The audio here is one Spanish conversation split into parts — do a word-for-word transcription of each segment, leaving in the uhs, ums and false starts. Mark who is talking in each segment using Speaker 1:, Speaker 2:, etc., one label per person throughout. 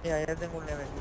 Speaker 1: Mira, ya tengo un nivel.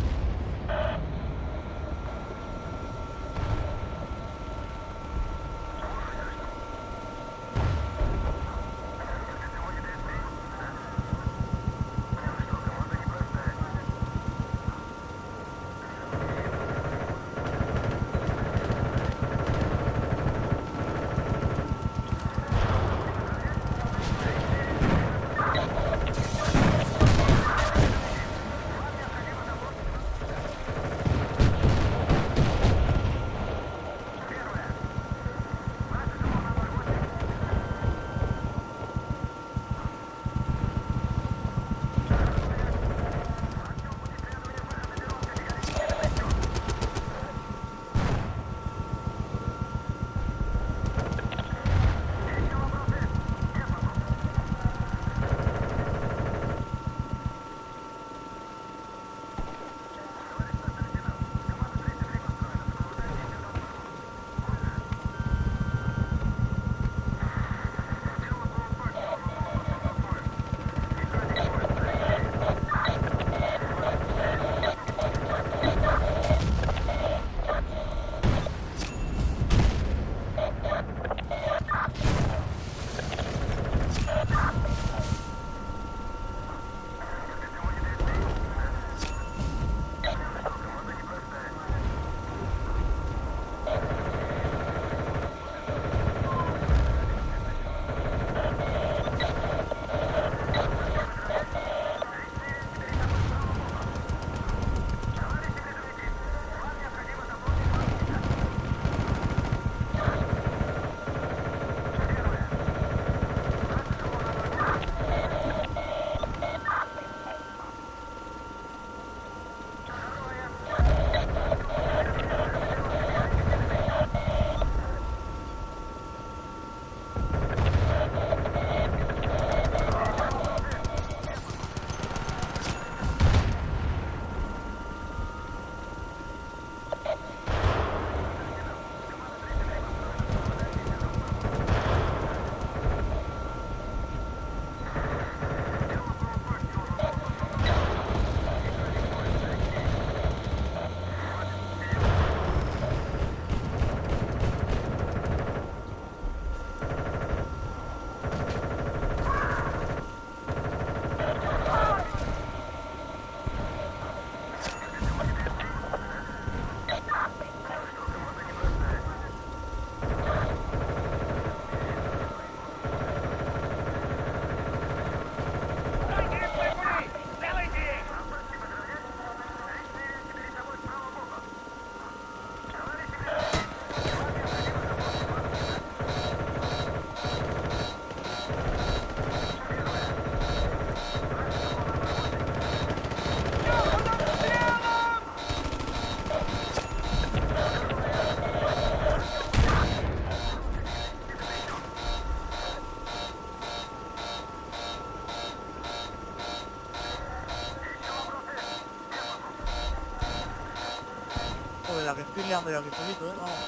Speaker 1: La que estoy liando yo aquí solito, eh, vamos.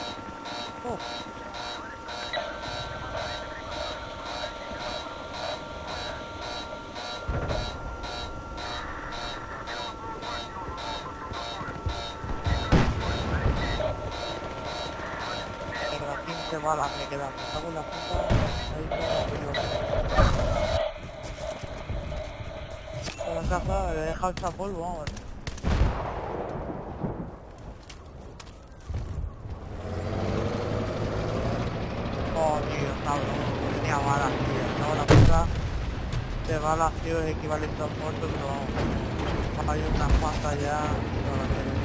Speaker 1: Oh. Pero quince balas me quedan, me cago en la puta, ahí está yo. La caja, le he dejado esta polvo, vamos. Oh, tío, cabrón, tenía balas, tío, no, la puta de balas, tío, es equivalente a un muerto, pero vamos, hay unas cuantas ya, no la quiero.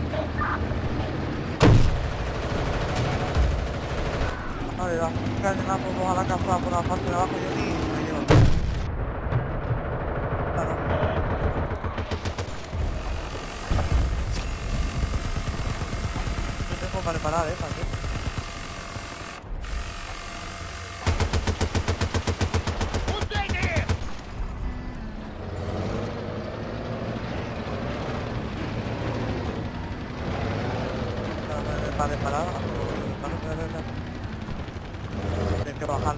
Speaker 1: Vale, las cadenas pues a la casa por la parte de abajo, yo ni me llevo. Claro. Yo tengo para reparar, eh, para qué. Para reparar, para reparar, tienes que bajar.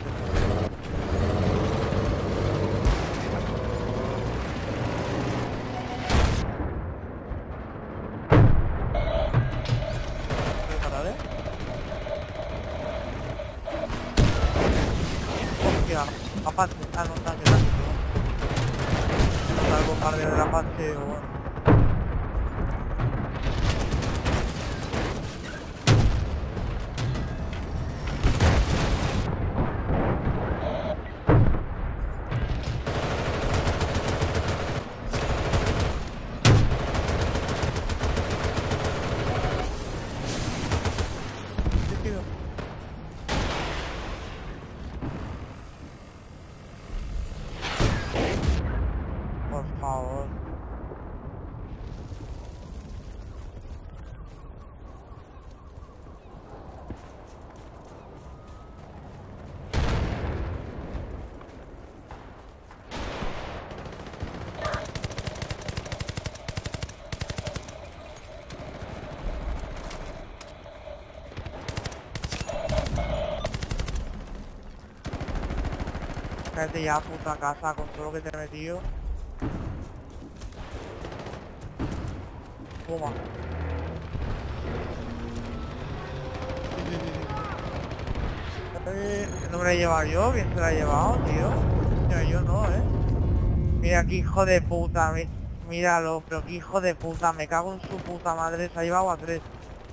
Speaker 1: Ah, no, tanque, tanque, no. No, el bombardeo de la Apache o bueno. Por favor. Cállate ya, puta casa, con todo lo que te he metido. Toma. Eh, no me la he llevado yo, ¿quién se la ha llevado, tío? Mira, yo no, eh. Mira, qué hijo de puta, mi- míralo, pero qué hijo de puta, me cago en su puta madre, se ha llevado a tres.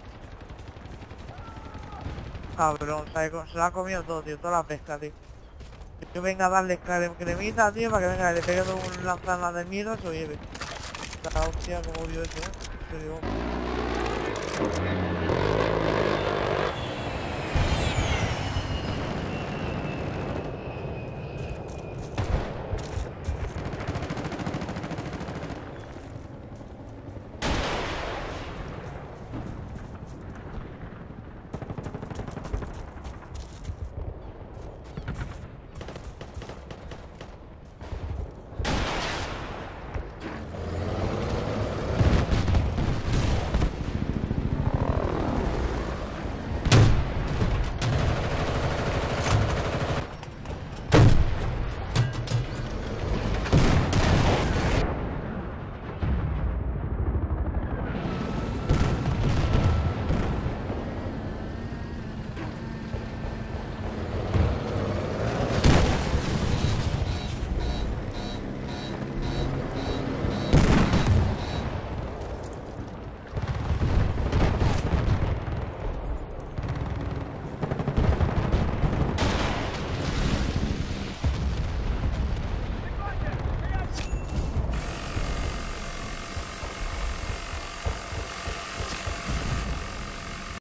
Speaker 1: Cabrón, se, ha, se lo ha comido todo, tío, toda la pesca, tío. Yo venga a darle crem- cremita, tío, para que venga, le pegue un lanzarla de mierda y se lo lleve. La hostia, como odio eso, eh. En serio.